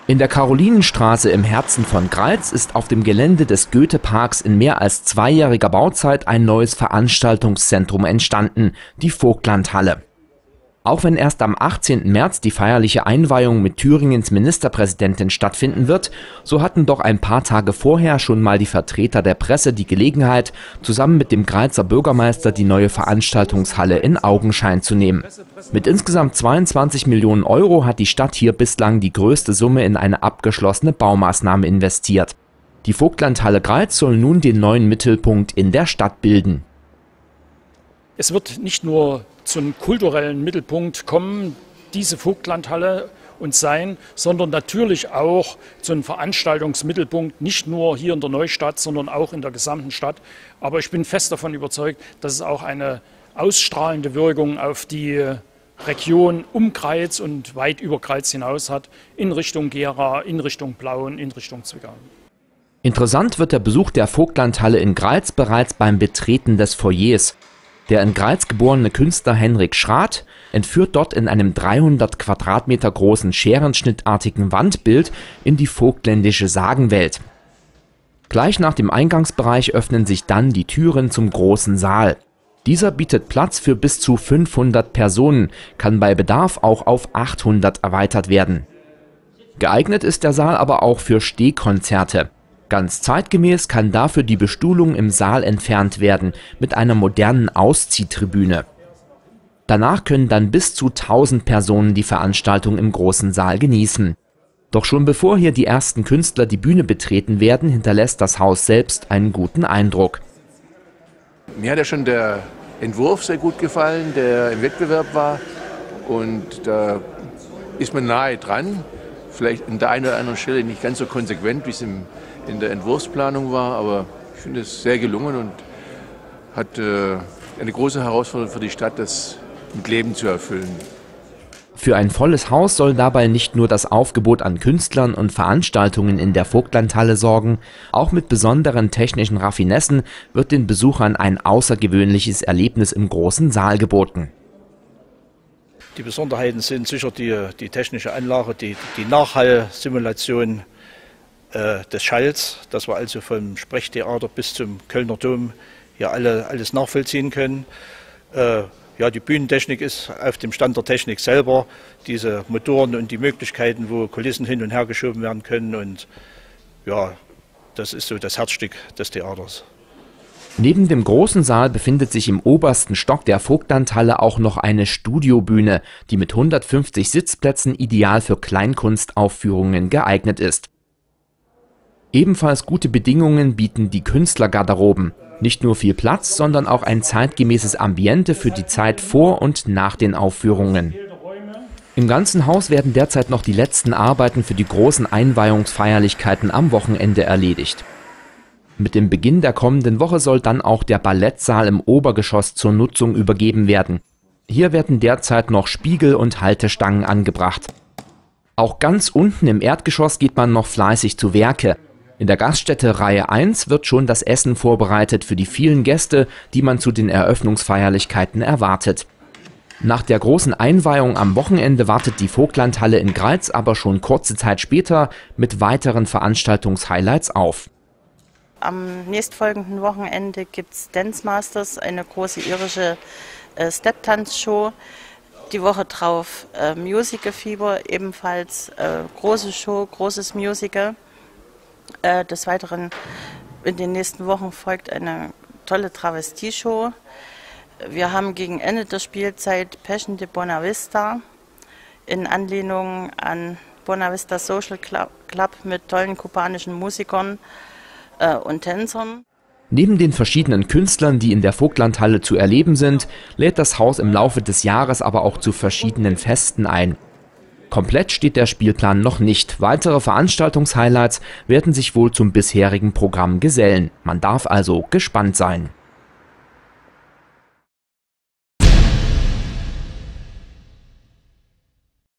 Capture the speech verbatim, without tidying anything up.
In der Karolinenstraße im Herzen von Greiz ist auf dem Gelände des Goethe-Parks in mehr als zweijähriger Bauzeit ein neues Veranstaltungszentrum entstanden, die Vogtlandhalle. Auch wenn erst am achtzehnten März die feierliche Einweihung mit Thüringens Ministerpräsidentin stattfinden wird, so hatten doch ein paar Tage vorher schon mal die Vertreter der Presse die Gelegenheit, zusammen mit dem Greizer Bürgermeister die neue Veranstaltungshalle in Augenschein zu nehmen. Mit insgesamt zweiundzwanzig Millionen Euro hat die Stadt hier bislang die größte Summe in eine abgeschlossene Baumaßnahme investiert. Die Vogtlandhalle Greiz soll nun den neuen Mittelpunkt in der Stadt bilden. Es wird nicht nur zum kulturellen Mittelpunkt kommen, diese Vogtlandhalle und sein, sondern natürlich auch zum Veranstaltungsmittelpunkt, nicht nur hier in der Neustadt, sondern auch in der gesamten Stadt. Aber ich bin fest davon überzeugt, dass es auch eine ausstrahlende Wirkung auf die Region um Greiz und weit über Greiz hinaus hat, in Richtung Gera, in Richtung Plauen, in Richtung Zwickau. Interessant wird der Besuch der Vogtlandhalle in Greiz bereits beim Betreten des Foyers. Der in Greiz geborene Künstler Henrik Schrath entführt dort in einem dreihundert Quadratmeter großen scherenschnittartigen Wandbild in die vogtländische Sagenwelt. Gleich nach dem Eingangsbereich öffnen sich dann die Türen zum großen Saal. Dieser bietet Platz für bis zu fünfhundert Personen, kann bei Bedarf auch auf achthundert erweitert werden. Geeignet ist der Saal aber auch für Stehkonzerte. Ganz zeitgemäß kann dafür die Bestuhlung im Saal entfernt werden mit einer modernen Ausziehtribüne. Danach können dann bis zu tausend Personen die Veranstaltung im großen Saal genießen. Doch schon bevor hier die ersten Künstler die Bühne betreten werden, hinterlässt das Haus selbst einen guten Eindruck. Mir hat ja schon der Entwurf sehr gut gefallen, der im Wettbewerb war. Und da ist man nahe dran. Vielleicht an der einen oder anderen Stelle nicht ganz so konsequent, wie es im in der Entwurfsplanung war, aber ich finde es sehr gelungen und hat äh, eine große Herausforderung für die Stadt, das mit Leben zu erfüllen. Für ein volles Haus soll dabei nicht nur das Aufgebot an Künstlern und Veranstaltungen in der Vogtlandhalle sorgen, auch mit besonderen technischen Raffinessen wird den Besuchern ein außergewöhnliches Erlebnis im großen Saal geboten. Die Besonderheiten sind sicher die, die technische Anlage, die, die Nachhallsimulation des Schalls, dass wir also vom Sprechtheater bis zum Kölner Dom hier alle, alles nachvollziehen können. Äh, ja, die Bühnentechnik ist auf dem Stand der Technik selber, diese Motoren und die Möglichkeiten, wo Kulissen hin und her geschoben werden können, und ja, das ist so das Herzstück des Theaters. Neben dem großen Saal befindet sich im obersten Stock der Vogtlandhalle auch noch eine Studiobühne, die mit hundertfünfzig Sitzplätzen ideal für Kleinkunstaufführungen geeignet ist. Ebenfalls gute Bedingungen bieten die Künstlergarderoben. Nicht nur viel Platz, sondern auch ein zeitgemäßes Ambiente für die Zeit vor und nach den Aufführungen. Im ganzen Haus werden derzeit noch die letzten Arbeiten für die großen Einweihungsfeierlichkeiten am Wochenende erledigt. Mit dem Beginn der kommenden Woche soll dann auch der Ballettsaal im Obergeschoss zur Nutzung übergeben werden. Hier werden derzeit noch Spiegel und Haltestangen angebracht. Auch ganz unten im Erdgeschoss geht man noch fleißig zu Werke. In der Gaststätte Reihe eins wird schon das Essen vorbereitet für die vielen Gäste, die man zu den Eröffnungsfeierlichkeiten erwartet. Nach der großen Einweihung am Wochenende wartet die Vogtlandhalle in Greiz aber schon kurze Zeit später mit weiteren Veranstaltungshighlights auf. Am nächstfolgenden Wochenende gibt es Dance Masters, eine große irische äh, Step-Tanz-Show. Die Woche drauf äh, Musical-Fieber, ebenfalls äh, große Show, großes Musical. Äh, des Weiteren in den nächsten Wochen folgt eine tolle Travestie-Show. Wir haben gegen Ende der Spielzeit Passion de Bonavista in Anlehnung an Bonavista Social Club, Club mit tollen kubanischen Musikern äh, und Tänzern. Neben den verschiedenen Künstlern, die in der Vogtlandhalle zu erleben sind, lädt das Haus im Laufe des Jahres aber auch zu verschiedenen Festen ein. Komplett steht der Spielplan noch nicht. Weitere Veranstaltungshighlights werden sich wohl zum bisherigen Programm gesellen. Man darf also gespannt sein.